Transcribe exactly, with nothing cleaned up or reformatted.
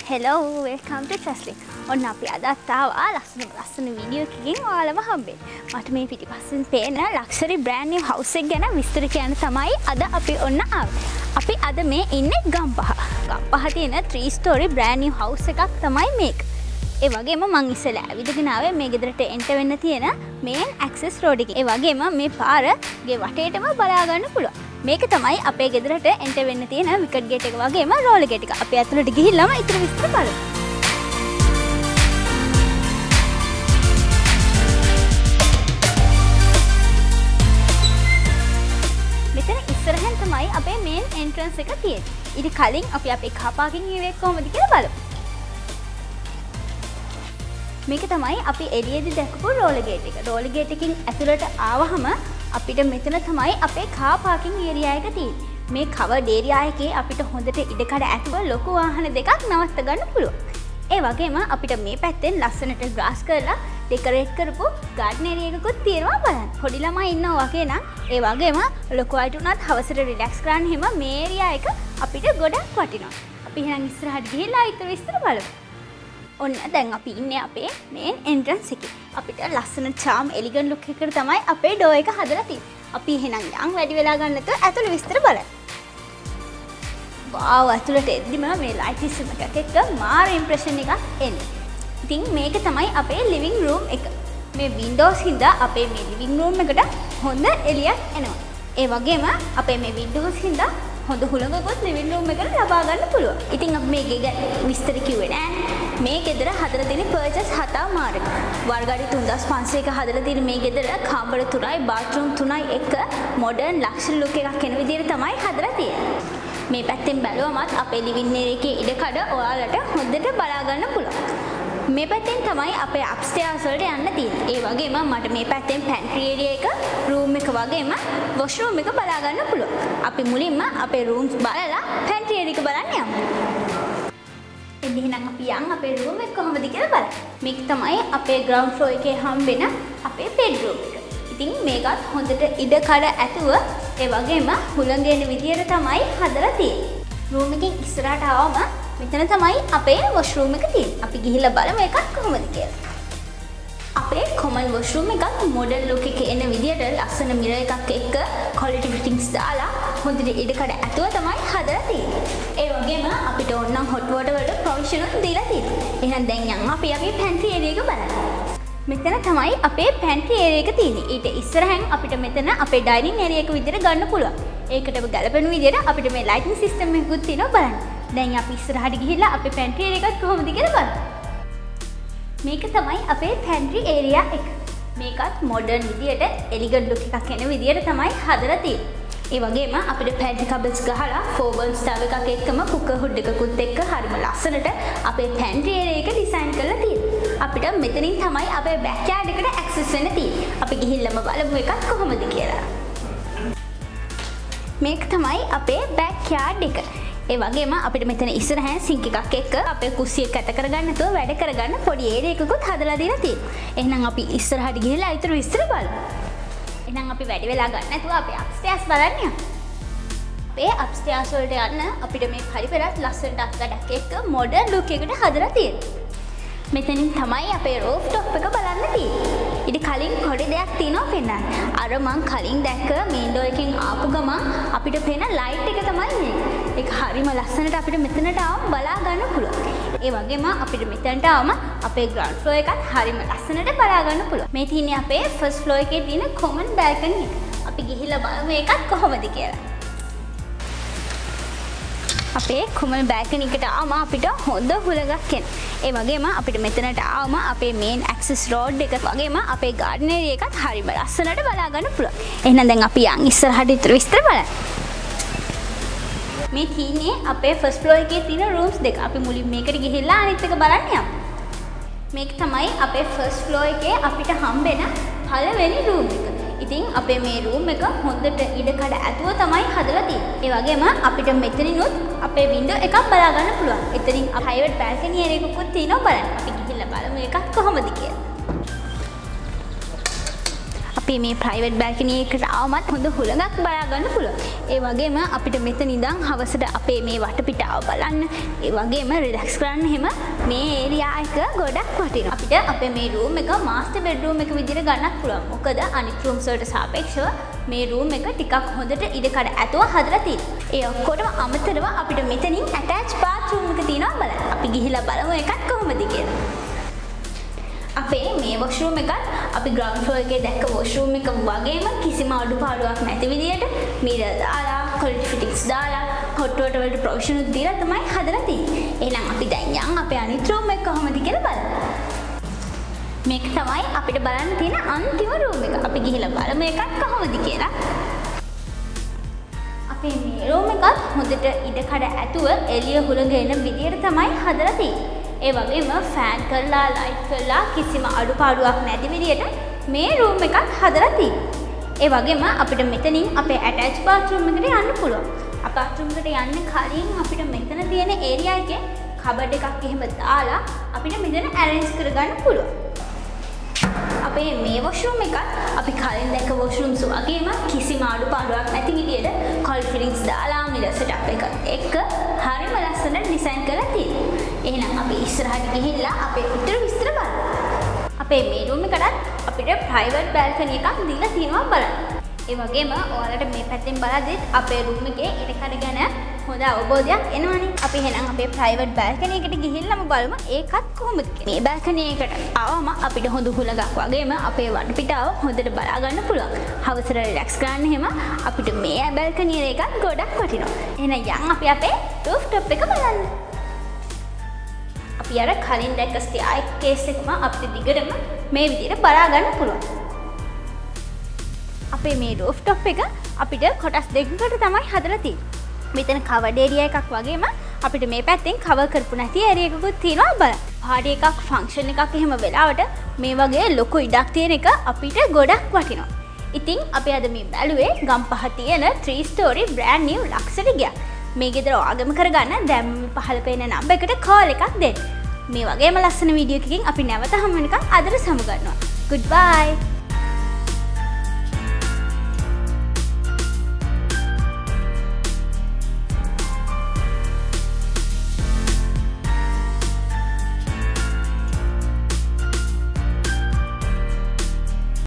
Hello, welcome to Traslink. ඔන්න අපි අදත් ආවා ලස්සන ලස්සන වීඩියෝ එකකින් ඔයාලම හම්බෙන්න. මට මේ පිටිපස්සෙන් පේන ලක්ෂරි බ්‍රෑන්ඩ් නිව් හවුස් එක ගැන විස්තර කියන්න තමයි අද අපි ඔන්න ආවේ. අපි අද මේ ඉන්නේ ගම්පහ. ගම්පහ තියෙන three story brand new house එකක් තමයි මේක. ඒ වගේම මං ඉස්සෙල්ලා ඇවිදගෙන ආවේ මේ ගෙදරට එන්ටර් වෙන්න තියෙන main access road එකේ. ඒ වගේම මේ පාරගේ වටේටම බලා ගන්න පුළුවන්. මේක තමයි අපේ ගෙදරට එන්ටර් වෙන්න තියෙන විකට් ගේට් එක වගේම රෝලර් ගේට් එක. අපි ඇතුළට ගිහිල්ලාම ඊටු විස්තර බලමු. මෙතන ඉස්සරහින් තමයි අපේ main entrance එක තියෙන්නේ. ඊට කලින් අපි අපේ car parking area එක කොහොමද කියලා බලමු. මේක තමයි අපි එළියේදී දැකපු රෝලර් ගේට් එක. රෝලර් ගේට් එකකින් ඇතුළට ආවහම අපිට මෙතන තමයි අපේ car parking area එක තියෙන්නේ. මේ covered area එකේ අපිට හොඳට ඉඩකඩ ඇතුව ලොකු වාහන දෙකක් නවත්ත ගන්න පුළුවන්. ඒ වගේම අපිට මේ පැත්තෙන් ලස්සනට grass කරලා decorate කරපු garden area එකකුත් තියෙනවා බලන්න. පොඩි ළමයි ඉන්නවා වගේ නම් ඒ වගේම ලොකු අයට උනත් හවසට relax කරන්න හැම මේ area එක අපිට ගොඩක් වටිනවා. අපි එහෙනම් ඉස්සරහට ගිහිල්ලා ඊට විස්තර බලමු. ඔන්න දැන් අපි ඉන්නේ අපේ main entrance එකේ. අපිට ලස්සන charm elegant look එකකට තමයි අපේ door එක හදලා තියෙන්නේ. අපි එහෙනම් යන් වැඩි වෙලා ගන්න නැතුව ඇතුළේ විස්තර බලමු. wow ඇතුළට එද්දිම මේ light system එකක් එක්ක මාර impression එකක් එන්නේ. ඉතින් මේක තමයි අපේ living room එක. මේ windows හින්දා අපේ මේ living room එකට හොඳ එළියක් එනවා. ඒ වගේම අපේ මේ windows හින්දා හොඳ හුළඟකුත් living room එකට ලබා ගන්න පුළුවන්. ඉතින් අපි මේ ගේ විස්තර කිව්වේ නෑ. මේ ගෙදර හදලා තියෙන පර්චස් හතා මාර්ග. වර්ගඩි තුන්දාස් පන්සීයක හදලා තියෙන මේ ගෙදර කාමර තුනයි බාත්රූම් තුනයි එක මොඩර්න් ලක්ෂරි ලුක් එකක් එන විදිහට තමයි හදලා තියෙන්නේ. මේ පැත්තෙන් බැලුවමත් අපේ ලිවිං ඒරියා එකේ ඉඩකඩ ඔයාලට හොඳට බලා ගන්න පුළුවන්. මේ පැත්තෙන් තමයි අපේ අප්ස්ටේර්ස් වලට යන්න තියෙන්නේ. ඒ වගේම මට මේ පැත්තෙන් පැන්ට්‍රි ඒරියා එක, රූම් එක වගේම වොෂ්රූම් එක බලා ගන්න පුළුවන්. අපි මුලින්ම අපේ රූම්ස් බලලා පැන්ට්‍රි ඒරියා එක බලන්න යමු. එහෙනම් අපි යන් අපේ රූම් එක කොහොමද කියලා බලමු. මේක තමයි අපේ ග්‍රවුන්ඩ් ෆ්ලෝර් එකේ හම්බෙන අපේ බෙඩ්රූම් එක. ඉතින් මේකත් හොඳට ඉඩකඩ ඇතුව ඒ වගේම හුළඟ එන විදියට තමයි හදලා තියෙන්නේ. රූම් එකෙන් ඉස්සරහට ආවම මෙතන තමයි අපේ වොෂ්රූම් එක තියෙන්නේ. අපි ගිහිල්ලා බලමු ඒකත් කොහොමද කියලා. අපේ common washroom එකත් modern look එකේ එන විදියට ලස්සන mirror එකක් එක්ක quality fittings දාලා හොඳට ඉඩකඩ ඇතුව තමයි හදලා තියෙන්නේ. ඒ වගේම අපිට ඕනනම් hot water වලට provision උත් දීලා තියෙනවා. එහෙනම් දැන් යන් අපි අපේ pantry area එක බලමු. මෙතන තමයි අපේ pantry area එක තියෙන්නේ. ඊට ඉස්සරහින් අපිට මෙතන අපේ dining area එක විදියට ගන්න පුළුවන්. ඒකටම ගැලපෙන විදියට අපිට මේ lighting system එකකුත් තියෙනවා බලන්න. දැන් අපි ඉස්සරහට ගිහිල්ලා අපේ pantry area එකත් කොහොමද කියලා බලමු. මේක තමයි අපේ pantry area එක. මේකත් modern විදියට elegant look එකක් එන විදියට තමයි හදලා තියෙන්නේ. ඒ වගේම අපිට pantry cupboards ගහලා four burner stove එකක් එක්කම cooker hood එකකුත් එක්ක හරිම ලස්සනට අපේ pantry area එක design කරලා තියෙනවා. අපිට මෙතනින් තමයි අපේ backyard එකට access වෙන්න තියෙන්නේ. අපි ගිහිල්ලාම බලමු එකත් කොහොමද කියලා. මේක තමයි අපේ backyard එක. ඒ වගේම අපිට මෙතන ඉස්සරහින් සිංක් එකක් එක්ක අපේ කුස්සිය කැත කරගන්න නැතුව වැඩ කරගන්න පොඩි ඒරියා එකකුත් හදලා දීලා තියෙනවා. එහෙනම් අපි ඉස්සරහට ගිහිල්ලා ඊටු විස්තර බලමු. එහෙනම් අපි වැඩි වෙලා ගන්න නැතුව අපේ අප්ස්ටේර්ස් බලන්න යමු. අපේ අප්ස්ටේර්ස් වලට යන්න අපිට මේ පරිපරත් ලස්සනට අත්ගඩක් එක්ක මොඩර්න් ලුක් එකකට හදලා තියෙනවා. මෙතනින් තමයි අපේ රූෆ් টොප් එක බලන්න තියෙන්නේ. ඊට කලින් පොඩි දෙයක් තියෙනවා පෙන්නන්න. අර මං කලින් දැක්ක මේන් ඩෝර් එකෙන් ආපු ගමන් අපිට පේන ලයිට් එක තමයි මේක. ඒක හරිම ලස්සනට අපිට මෙතනට ආවම බලා ගන්න පුළුවන්. ඒ වගේම අපිට මෙතනට ආවම අපේ ග්‍රවුන්ඩ් ෆ්ලෝර් එකත් හරිම ලස්සනට බලා ගන්න පුළුවන්. මේ තියෙන්නේ අපේ ෆස්ට් ෆ්ලෝර් එකේ තියෙන කොමන් බල්කනි එක. අපි ගිහිල්ලා බලමු ඒකත් කොහොමද කියලා. අපේ කොමන් බල්කනි එකට ආවම අපිට හොඳ හුළඟක් එනවා. ඒ වගේම අපිට මෙතනට ආවම අපේ main access road එක වගේම අපේ garden area එකත් හරිම ලස්සනට බලා ගන්න පුළුවන්. එහෙනම් දැන් අපි යන් ඉස්සරහට ඊට විස්තර බලමු. මේ තියෙන්නේ අපේ first floor එකේ තියෙන rooms දෙක. අපි මුලින් මේකට ගිහිල්ලා අනිත් එක බලන්න යමු. මේක තමයි අපේ first floor එකේ අපිට හම්බෙන පළවෙනි room එක. ඉතින් අපේ මේ room එක හොඳට ඉඩකඩ ඇතුව තමයි හදලා තියෙන්නේ. ඒ වගේම අපිට මෙතනිනුත් අපේ window එකක් බලා ගන්න පුළුවන්. එතනින් private balcony area එකකුත් තියෙනවා බලන්න. අපි ගිහිල්ලා බලමු ඒකත් කොහොමද කියලා. අපේ මේ ප්‍රයිවට් බැල්කනි එකට ආවමත් හොඳ හුළඟක් බලා ගන්න පුළුවන්. ඒ වගේම අපිට මෙතන ඉඳන් හවසට අපේ මේ වටපිටාව බලන්න, ඒ වගේම රිලැක්ස් කරන්න හැම මේ ඒරියා එක ගොඩක් වටිනවා. අපිට අපේ මේ රූම් එක මාස්ටර් බෙඩ්රූම් එක විදිහට ගන්නත් පුළුවන්. මොකද අනිත් රූම්ස් වලට සාපේක්ෂව මේ රූම් එක ටිකක් හොඳට ඉඩකඩ ඇතුව හදලා තියෙනවා. ඒ ඔක්කොටම අමතරව අපිට මෙතනින් ඇටච් බාත්රූම් එක තියෙනවා බලන්න. අපි ගිහිල්ලා බලමු එකක් කොහොමද කියලා. අපේ මේ වොෂරූම් එකත් අපි ග්‍රවුන්ඩ් ෆ්ලෝර් එකේ දැක්ක වොෂරූම් එක වගේම කිසිම අඩුපාඩුවක් නැති විදියට මිරර් දාලා, ක්වොලිටි ෆිටින්ග්ස් දාලා, හොට් වෝටර් වලට ප්‍රොවිෂන් උත් දීලා තමයි හදලා තියෙන්නේ. එහෙනම් අපි දැන් යන් අපේ අනිත් රූම් එක කොහොමද කියලා බලමු. මේක තමයි අපිට බලන්න තියෙන අන්තිම රූම් එක. අපි ගිහිල්ලා බලමු එකක් කොහොමද කියලා. අපේ මේ රූම් එකත් හොඳට ඉඩකඩ ඇතුව එළිය හුළඟ එන විදියට තමයි හදලා තියෙන්නේ. ඒ වගේම ෆෑන් කරලා, ලයිට් කරලා කිසිම අඩුපාඩුවක් නැති විදියට මේ රූම් එකත් හදලා තියෙනවා. ඒ වගේම අපිට මෙතනින් අපේ ඇටච් බාත්රූම් එකට යන්න පුළුවන්. අපේ බාත්රූම් එකට යන්න කලින් අපිට මෙතන තියෙන ඒරියා එකේ කබඩ් එකක් එහෙම දාලා අපිට මෙතන ඇරේන්ජ් කරගන්න පුළුවන්. අපේ මේ වොෂරූම් එකත් අපි කලින් දැක්ක වොෂරූම්ස් වගේම කිසිම අඩුපාඩුවක් නැති විදියට ක්වොලිටි ෆිටින්ග්ස් දාලා මිරර් සෙටප් එක එක්ක හරිම ලස්සනට ඩිසයින් කරලා තියෙනවා. එහෙනම් අපි ඉස්සරහට ගිහිල්ලා අපේ උත්තර විස්තර බලමු. අපේ මේ රූම් එකටත් අපිට ප්‍රයිවට් බැල්කනි එකක් දීලා තියෙනවා බලන්න. ඒ වගේම ඔයාලට මේ පැත්තෙන් බලද්දිත් අපේ රූම් එකේ ඉඩකඩ ගැන හොඳ අවබෝධයක් එනවනේ. අපි එහෙනම් අපේ ප්‍රයිවට් බැල්කනි එකට ගිහිල්ලාම බලමු ඒකත් කොහොමද කියලා. මේ බැල්කනි එකට ආවම අපිට හොඳ හුළඟක් වගේම අපේ වටපිටාව හොඳට බලා ගන්න පුළුවන්. හවසට රිලැක්ස් කරන්න හැම අපිට මේ බැල්කනි එකත් ගොඩක් වටිනවා. එහෙනම් යන් අපි අපේ රූෆ් টොප් එක බලන්න. අපි අර කලින් දැක්ක ස්ටෙයාර් කේස් එකම අපිට දිගටම මේ විදිහට බලා ගන්න පුළුවන්. අපේ මේ රූෆ් টොප් එක අපිට කොටස් දෙකකට තමයි හදලා තියෙන්නේ. මෙතන කවර්ඩ් ඒරියා එකක් වගේම අපිට මේ පැත්තෙන් කවර් කරපු නැති ඒරියා එකකුත් තියෙනවා බලන්න. පාඩි එකක්, ෆන්ක්ෂන් එකක් එහෙම වෙලාවට මේ වගේ ලොකු ඉඩක් තියෙන එක අපිට ගොඩක් වටිනවා. ඉතින් අපි අද මේ බැලුවේ ගම්පහ තියෙන three story brand new luxury ගයක්. මේ ගෙදර ආගම කරගන්න දැන් පහළ පේන නම්බර් එකට කෝල් එකක් දෙන්න. මේ වගේම ලස්සන වීඩියෝ එකකින් අපි නැවත හමු වෙනකන් අදට සමු ගන්නවා. Goodbye.